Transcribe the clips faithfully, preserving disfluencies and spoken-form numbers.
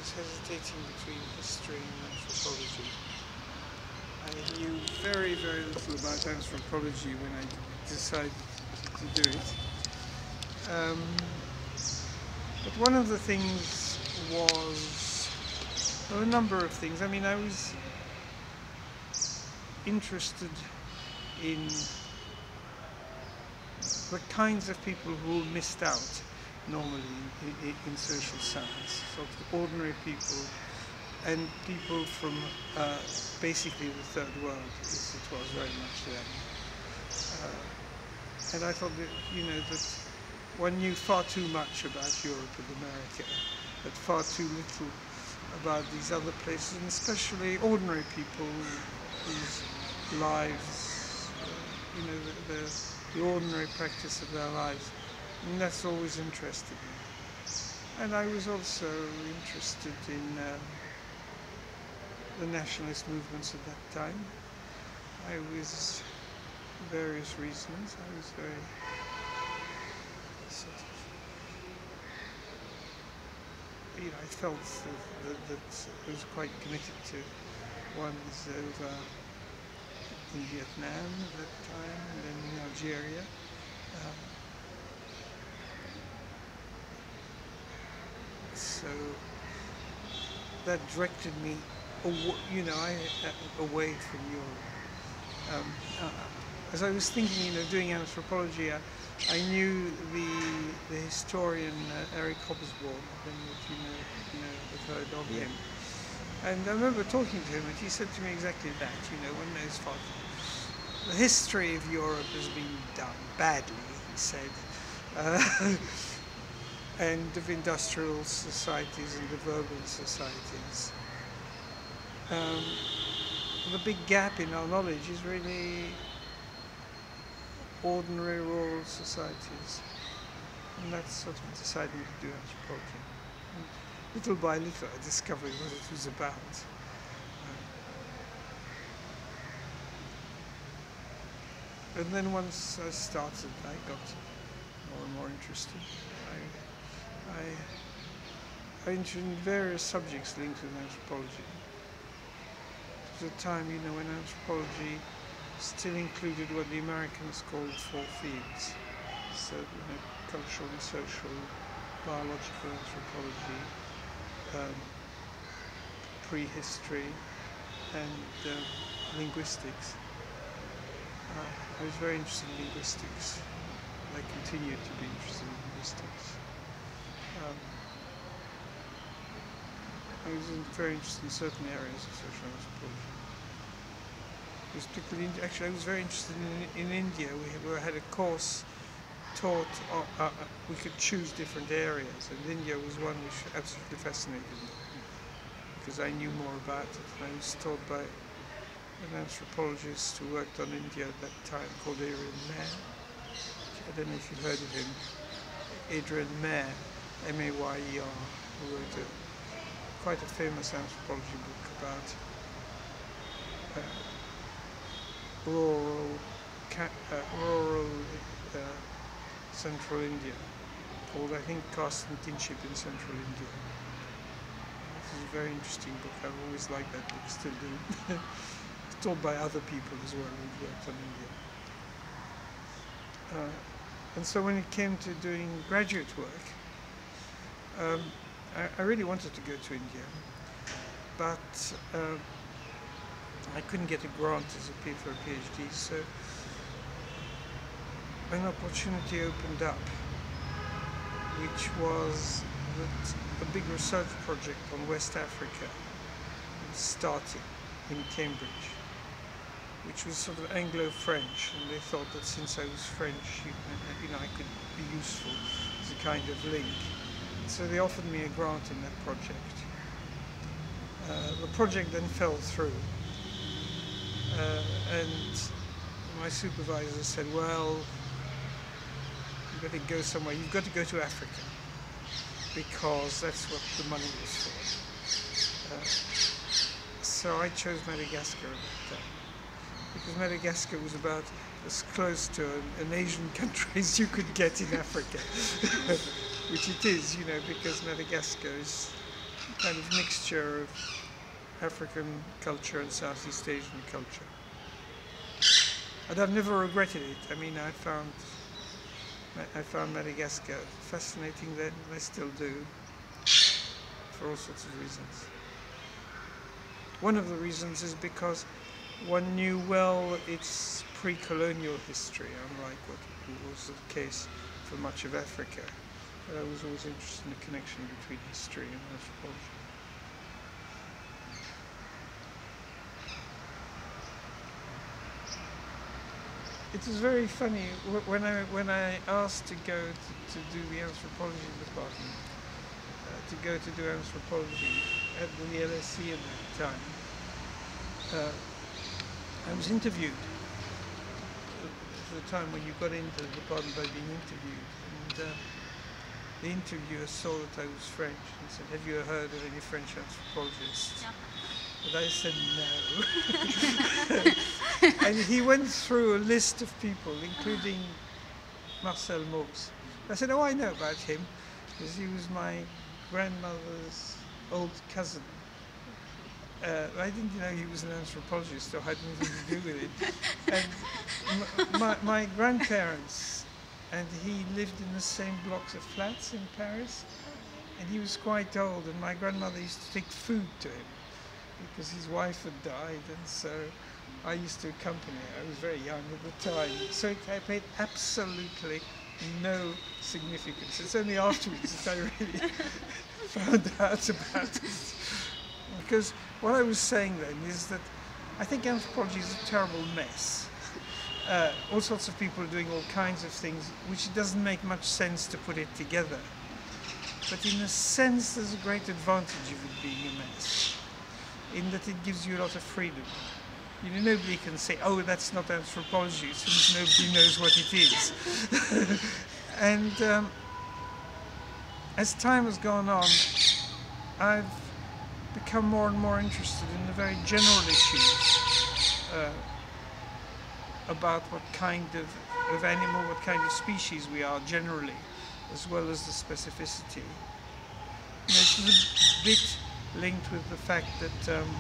was hesitating between history and anthropology. I knew very, very little about anthropology when I decided to do it. Um, but one of the things was, well, a number of things. I mean, I was interested in the kinds of people who missed out normally in, in, in social science, sort of ordinary people and people from uh, basically the third world, as it was very much then. Uh, and I thought that, you know, that one knew far too much about Europe and America, but far too little about these other places, and especially ordinary people whose lives, uh, you know, the, the, the ordinary practice of their lives. And that's always interested me. And I was also interested in uh, the nationalist movements at that time. I was, for various reasons, I was very sort of, you know, I felt that, that, that I was quite committed to ones over in Vietnam at that time, and then in Algeria. Um, so that directed me, you know, I, uh, away from Europe. Um, uh, as I was thinking, you know, doing anthropology, I, I knew the the historian uh, Eric Hobsbawm, I don't know if you know, you know, have heard of him. And I remember talking to him, and he said to me exactly that. You know, one knows far. The history of Europe has been done badly, he said, uh, and of industrial societies and of urban societies. Um, the big gap in our knowledge is really ordinary rural societies, and that's sort of decided me to do anthropology. And little by little, I discovered what it was about. And then once I started, I got more and more interested. I, I, I interested in various subjects linked with anthropology. It was a time, you know, when anthropology still included what the Americans called four fields. So, you know, cultural and social, biological anthropology, um, prehistory, and uh, linguistics. Uh, I was very interested in linguistics. I continue to be interested in linguistics. Um, I was very interested in certain areas of social anthropology. I was particularly, actually, I was very interested in, in India. We had, we had a course taught, uh, uh, we could choose different areas, and India was one which absolutely fascinated me, because I knew more about it. And I was taught by an anthropologist who worked on India at that time called Adrian Mayer. I don't know if you've heard of him. Adrian Mayer, M A Y E R, who wrote a, quite a famous anthropology book about uh, rural, ca uh, rural uh, central India, called, I think, Caste and Kinship in Central India. This is a very interesting book. I've always liked that book, still do. Taught by other people as well who worked on India. Uh, and so when it came to doing graduate work, um, I, I really wanted to go to India, but uh, I couldn't get a grant as a P for a PhD, so an opportunity opened up, which was that a big research project on West Africa was starting in Cambridge, which was sort of Anglo-French, and they thought that since I was French, you, you know, I could be useful as a kind of link. So they offered me a grant in that project. Uh, the project then fell through, uh, and my supervisor said, well, you've got to go somewhere, you've got to go to Africa, because that's what the money was for. Uh, so I chose Madagascar at that time, because Madagascar was about as close to an, an Asian country as you could get in Africa, which it is, you know, because Madagascar is kind of mixture of African culture and Southeast Asian culture. And I've never regretted it. I mean, I found I found Madagascar fascinating then, and I still do, for all sorts of reasons. One of the reasons is because one knew well its pre-colonial history, unlike what was the case for much of Africa. But I was always interested in the connection between history and anthropology. It was very funny when I when I asked to go to, to do the anthropology department, uh, to go to do anthropology at the L S E at that time. Uh, I was interviewed at the time when you got into the department by being interviewed, and uh, the interviewer saw that I was French and said, "Have you heard of any French anthropologists?" Yeah. But I said no. And he went through a list of people, including Marcel Mauss. I said, "Oh, I know about him, because he was my grandmother's old cousin." Uh, I didn't know he was an anthropologist or had anything to do with it. And my, my grandparents and he lived in the same blocks of flats in Paris, and he was quite old, and my grandmother used to take food to him because his wife had died, and so I used to accompany her. I was very young at the time, so it paid absolutely no significance. It's only afterwards that I really found out about it. Because what I was saying then is that I think anthropology is a terrible mess. Uh, all sorts of people are doing all kinds of things, which it doesn't make much sense to put it together. But in a sense, there's a great advantage of it being a mess, in that it gives you a lot of freedom. You know, nobody can say, "Oh, that's not anthropology," since nobody knows what it is. And um, as time has gone on, I've become more and more interested in the very general issues uh, about what kind of, of animal, what kind of species we are generally, as well as the specificity. You know, it's a bit linked with the fact that um,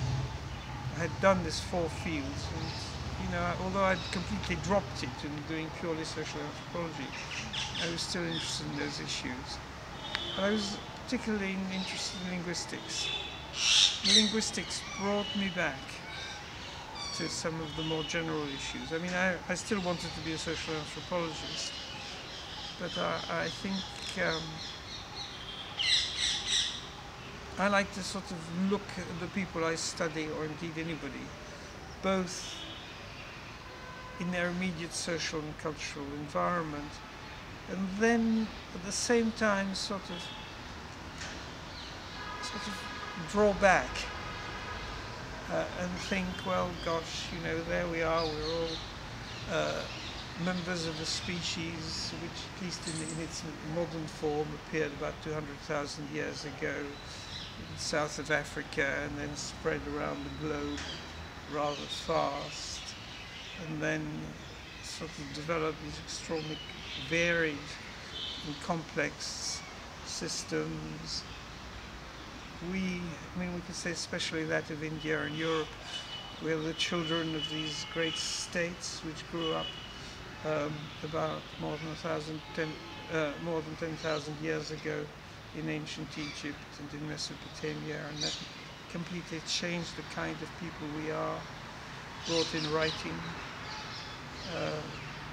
I had done this four fields, and you know, although I'd completely dropped it and doing purely social anthropology, I was still interested in those issues. But I was particularly interested in linguistics. Linguistics brought me back to some of the more general issues. I mean, I, I still wanted to be a social anthropologist, but I, I think um, I like to sort of look at the people I study, or indeed anybody, both in their immediate social and cultural environment, and then at the same time sort of sort of draw back uh, and think, well, gosh, you know, there we are, we're all uh, members of a species which, at least in, in its modern form, appeared about two hundred thousand years ago in south of Africa, and then spread around the globe rather fast, and then sort of developed these extraordinarily varied and complex systems. We, I mean, we could say especially that of India and Europe, we are the children of these great states which grew up um, about more than a thousand, ten, uh, more than ten thousand years ago in ancient Egypt and in Mesopotamia, and that completely changed the kind of people we are, brought in writing. Uh,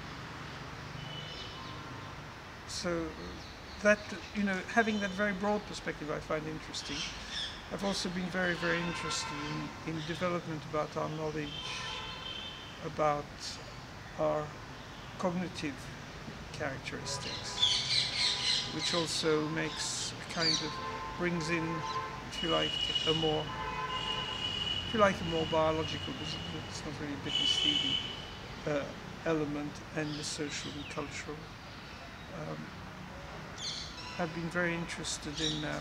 so that, you know, having that very broad perspective I find interesting. I've also been very, very interested in, in development about our knowledge, about our cognitive characteristics, which also makes a kind of, brings in, if you like, a more, if you like, a more biological, it's not really business theory, uh, element, and the social and cultural. Um, I've been very interested in uh,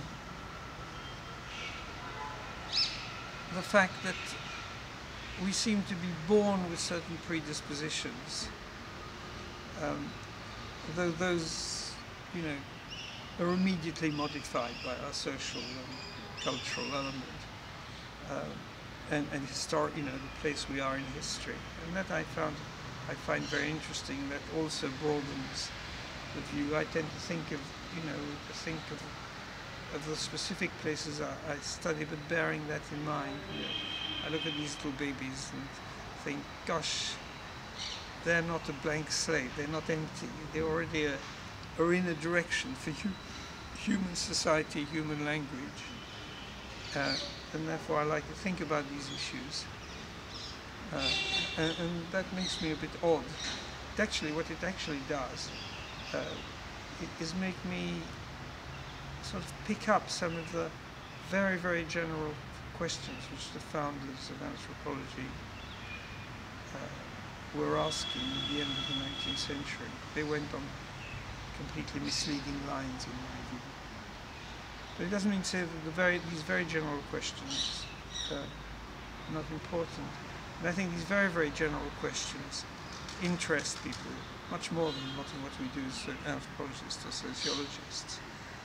the fact that we seem to be born with certain predispositions, um, though those, you know, are immediately modified by our social and cultural element, uh, and, and historic, you know, the place we are in history. And that I found, I find very interesting. That also broadens the view. I tend to think of, you know, to think of of the specific places I, I study, but bearing that in mind. You know, I look at these little babies and think, gosh, they're not a blank slate, they're not empty, they already are, are in a direction for hu human society, human language. Uh, and therefore I like to think about these issues. Uh, and, and that makes me a bit odd. It actually, what it actually does uh, it is make me sort of pick up some of the very, very general questions which the founders of anthropology uh, were asking at the end of the nineteenth century. They went on completely misleading lines, in my view. But it doesn't mean to say that the very, these very general questions uh, are not important. And I think these very, very general questions interest people much more than a lot of what we do as anthropologists or sociologists.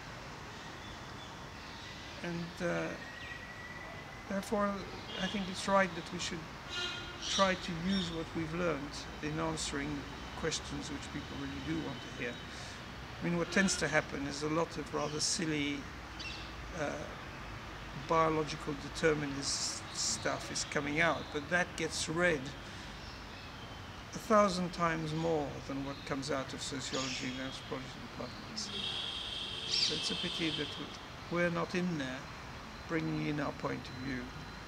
And uh, therefore, I think it's right that we should try to use what we've learned in answering questions which people really do want to hear. I mean, what tends to happen is a lot of rather silly uh, biological determinist stuff is coming out, but that gets read a thousand times more than what comes out of sociology and anthropology departments. So it's a pity that we're not in there bringing in our point of view.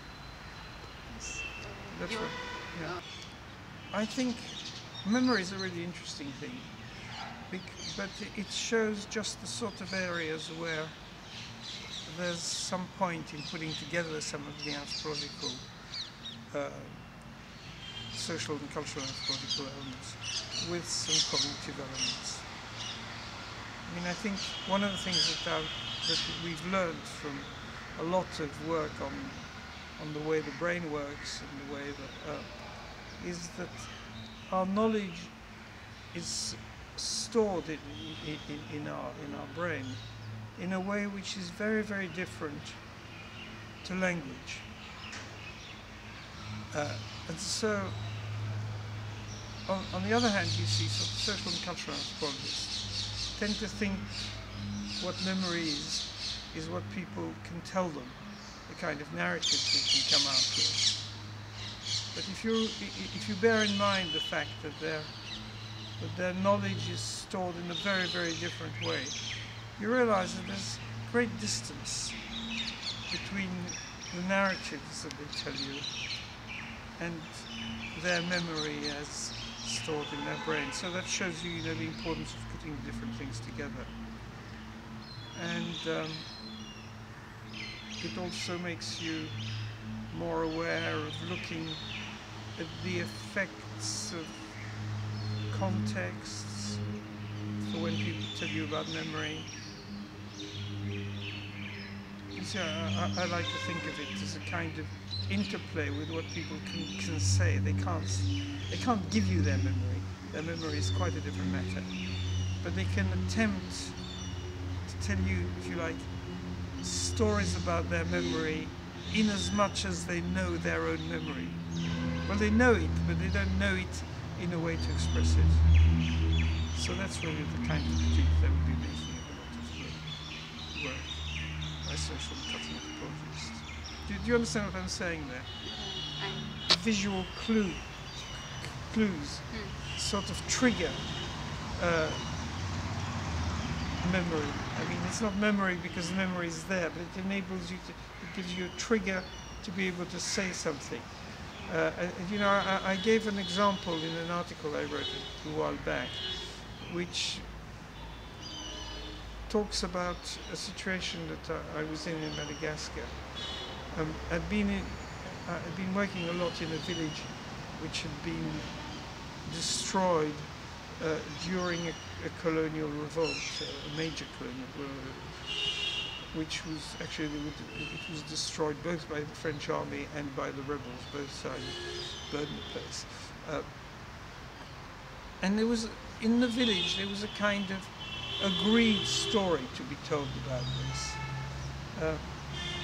That's what, yeah. I think memory is a really interesting thing, but it shows just the sort of areas where there's some point in putting together some of the anthropological, uh, social and cultural anthropological elements with some cognitive elements. I mean, I think one of the things that, our, that we've learned from a lot of work on on the way the brain works and the way that uh, is that our knowledge is stored in, in, in our in our brain in a way which is very, very different to language. Uh, and so, on, on the other hand, you see sort of social and cultural anthropologists tend to think what memory is is what people can tell them, the kind of narrative they can come out with. But if you if you bear in mind the fact that their that their knowledge is stored in a very, very different way, you realize that there's great distance between the narratives that they tell you and their memory as stored in their brain. So that shows you, you know, the importance of putting different things together. And um, it also makes you more aware of looking at the effects of contexts. So when people tell you about memory, you see, I, I, I like to think of it as a kind of interplay with what people can, can say. They can't, they can't give you their memory. Their memory is quite a different matter. But they can attempt to tell you, if you like, stories about their memory in as much as they know their own memory. Well, they know it, but they don't know it in a way to express it. So that's really the kind of critique that would be making of a lot of the work by social and cultural anthropologists. Do, do you understand what I'm saying there? Yeah, visual clue, clues hmm. sort of trigger uh, memory. I mean, it's not memory because the memory is there, but it enables you to, it gives you a trigger to be able to say something. Uh, and, you know, I, I gave an example in an article I wrote a while back, which talks about a situation that I, I was in in Madagascar. Um, I'd been in, uh, I'd been working a lot in a village which had been destroyed uh, during a, a colonial revolt, a major colonial revolt, which was actually, it was destroyed both by the French army and by the rebels. Both sides burned the place. Uh, and there was, in the village, there was a kind of agreed story to be told about this. Uh,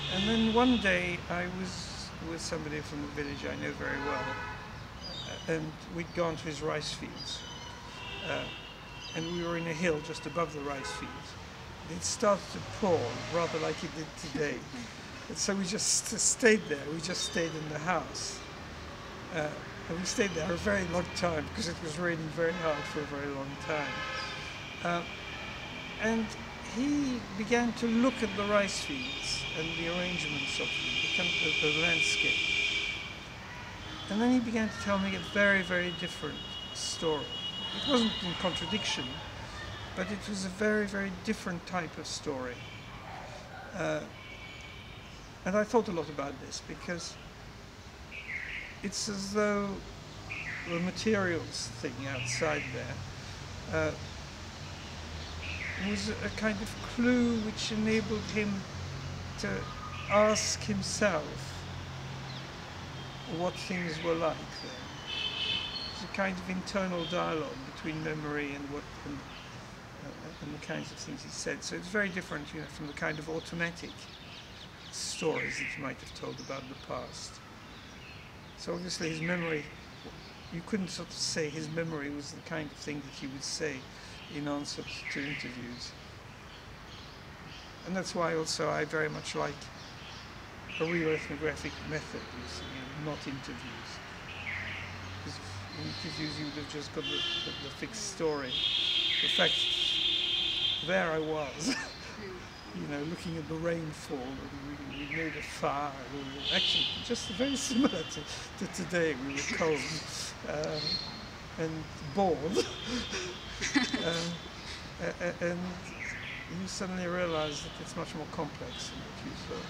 And then one day I was with somebody from the village I know very well, uh, and we'd gone to his rice fields. Uh, and we were in a hill just above the rice fields. It started to pour, rather like it did today. And so we just stayed there. We just stayed in the house. Uh, and we stayed there a very long time because it was raining very hard for a very long time. Uh, and he began to look at the rice fields and the arrangements of them, the, kind of the, the landscape. And then he began to tell me a very, very different story. It wasn't in contradiction, but it was a very, very different type of story. Uh, and I thought a lot about this because it's as though the materials thing outside there uh, was a kind of clue which enabled him to ask himself what things were like there. It's a kind of internal dialogue between memory and what and, uh, and the kinds of things he said. So it's very different, you know, from the kind of automatic stories that you might have told about the past. So obviously his memory, you couldn't sort of say his memory was the kind of thing that he would say in answer to interviews. And that's why also I very much like a real ethnographic method, you see, you know, not interviews. Because in interviews you would have just got the, the, the fixed story. The fact, there I was, you know, looking at the rainfall, and we, we made a fire. We were actually just very similar to, to today. We were cold um, and bored. um, a- and you suddenly realize that it's much more complex than what you thought.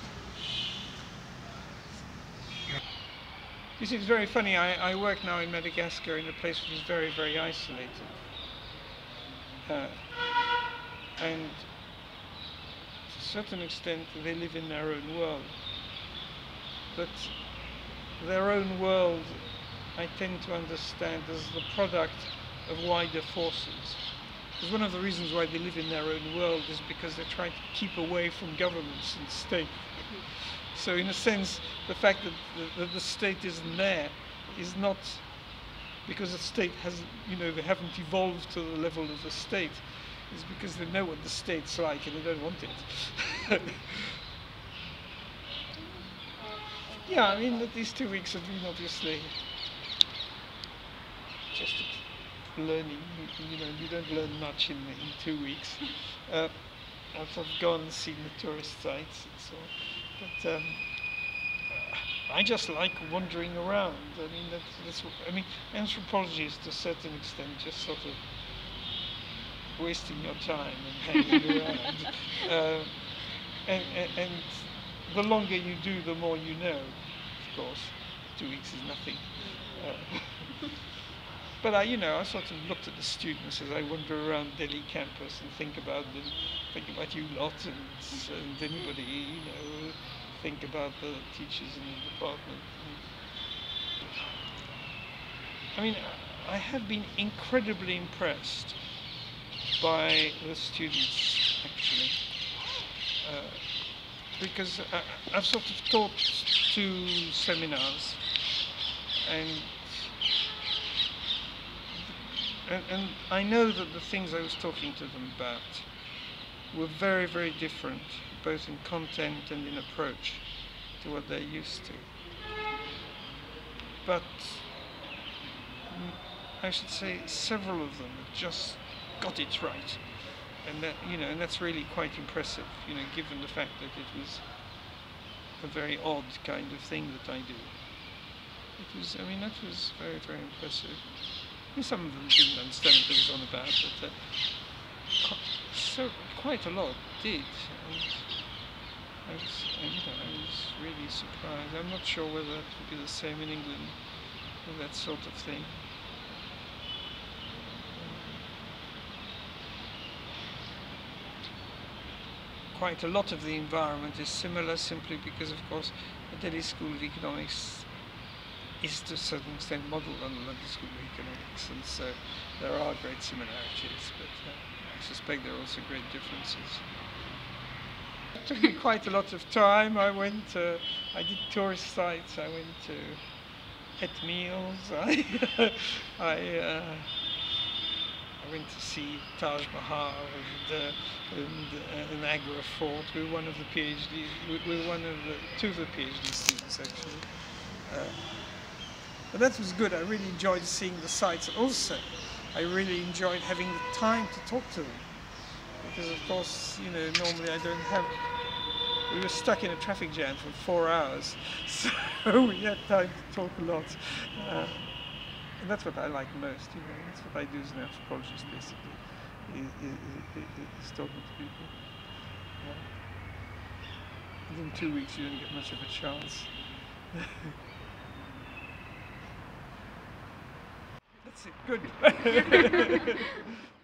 You see, it's very funny. I, I work now in Madagascar in a place which is very, very isolated. Uh, and to a certain extent, they live in their own world. But their own world, I tend to understand as the product of wider forces. Because one of the reasons why they live in their own world is because they're trying to keep away from governments and state. So in a sense, the fact that the, that the state isn't there is not because the state hasn't, you know, they haven't evolved to the level of the state. It's because they know what the state's like and they don't want it. Yeah, I mean, these two weeks have been obviously just learning. You know, you don't learn much in, in two weeks. Uh, I've sort of gone and seen the tourist sites and so on. But um, I just like wandering around. I mean, that's, that's what, I mean, anthropology is to a certain extent just sort of wasting your time and hanging around. Uh, and, and, and the longer you do, the more you know. Of course, two weeks is nothing. Uh, but I, you know, I sort of looked at the students as I wander around Delhi campus and think about them, think about you lot and, and anybody, you know, think about the teachers in the department. I mean, I have been incredibly impressed by the students, actually, uh, because I, I've sort of taught two seminars, and, and and I know that the things I was talking to them about were very, very different, both in content and in approach to what they're used to. But I should say several of them have just got it right, and that, you know, and that's really quite impressive, you know, given the fact that it was a very odd kind of thing that I do. It was, I mean, that was very, very impressive. I mean, some of them didn't understand what I was on about, but uh, so quite a lot did. And I was, you know, I was really surprised. I'm not sure whether that would be the same in England with that sort of thing. Quite a lot of the environment is similar, simply because, of course, the Delhi School of Economics is to a certain extent modelled on the London School of Economics, and so there are great similarities, but uh, I suspect there are also great differences. took me quite a lot of time. I went, uh, I did tourist sites. I went to Het meals. I, I, uh, I went to see Taj Mahal and, uh, and uh, Niagara Fort. We were one of the PhD. We we were one of the two of the PhD students actually. Uh, but that was good. I really enjoyed seeing the sites. Also, I really enjoyed having the time to talk to them. Because of course, you know, normally I don't have, we were stuck in a traffic jam for four hours, so we had time to talk a lot. Uh, and that's what I like most, you know, that's what I do as an anthropologist basically, is, is, is talking to people. Yeah. And in two weeks you don't get much of a chance. That's it, good.